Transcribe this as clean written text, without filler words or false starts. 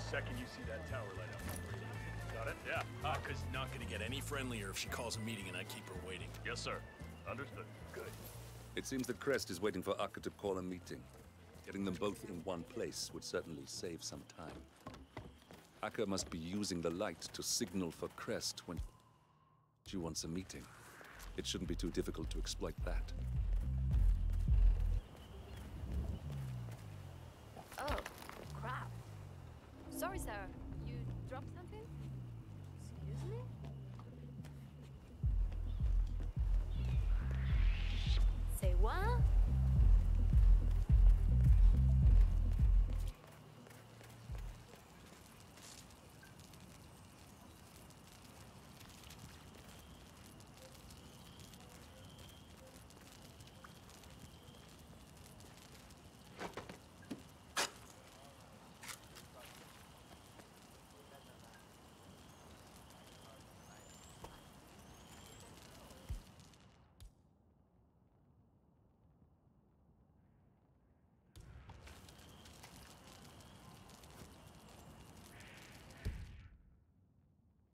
second you see that tower light up on the radio. Got it? Yeah. Aka's not gonna get any friendlier if she calls a meeting and I keep her waiting. Yes, sir. Understood. Good. It seems the Crest is waiting for Akka to call a meeting. Getting them both in one place would certainly save some time. Akka must be using the light to signal for Crest when she wants a meeting. It shouldn't be too difficult to exploit that.